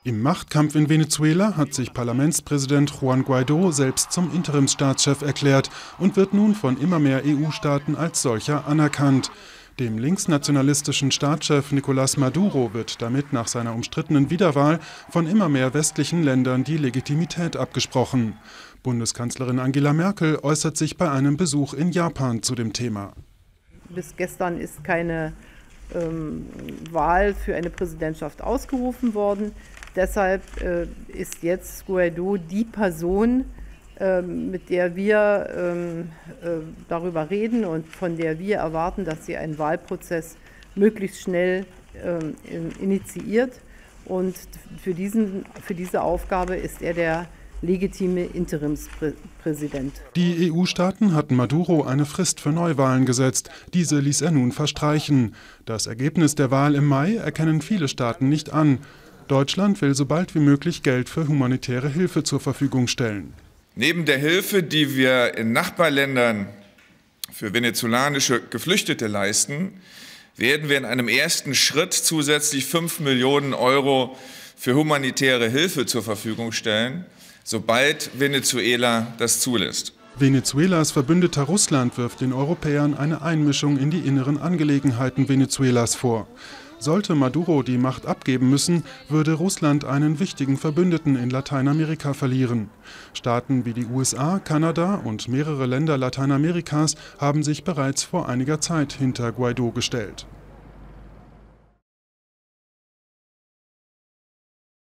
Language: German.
Im Machtkampf in Venezuela hat sich Parlamentspräsident Juan Guaidó selbst zum Interimsstaatschef erklärt und wird nun von immer mehr EU-Staaten als solcher anerkannt. Dem linksnationalistischen Staatschef Nicolás Maduro wird damit nach seiner umstrittenen Wiederwahl von immer mehr westlichen Ländern die Legitimität abgesprochen. Bundeskanzlerin Angela Merkel äußert sich bei einem Besuch in Japan zu dem Thema. Bis gestern ist keine Wahl für eine Präsidentschaft ausgerufen worden. Deshalb ist jetzt Guaidó die Person, mit der wir darüber reden und von der wir erwarten, dass sie einen Wahlprozess möglichst schnell initiiert. Und für diese Aufgabe ist er der legitime Interimspräsident. Die EU-Staaten hatten Maduro eine Frist für Neuwahlen gesetzt. Diese ließ er nun verstreichen. Das Ergebnis der Wahl im Mai erkennen viele Staaten nicht an. Deutschland will so bald wie möglich Geld für humanitäre Hilfe zur Verfügung stellen. Neben der Hilfe, die wir in Nachbarländern für venezolanische Geflüchtete leisten, werden wir in einem ersten Schritt zusätzlich 5 Millionen Euro für humanitäre Hilfe zur Verfügung stellen, sobald Venezuela das zulässt. Venezuelas Verbündeter Russland wirft den Europäern eine Einmischung in die inneren Angelegenheiten Venezuelas vor. Sollte Maduro die Macht abgeben müssen, würde Russland einen wichtigen Verbündeten in Lateinamerika verlieren. Staaten wie die USA, Kanada und mehrere Länder Lateinamerikas haben sich bereits vor einiger Zeit hinter Guaidó gestellt.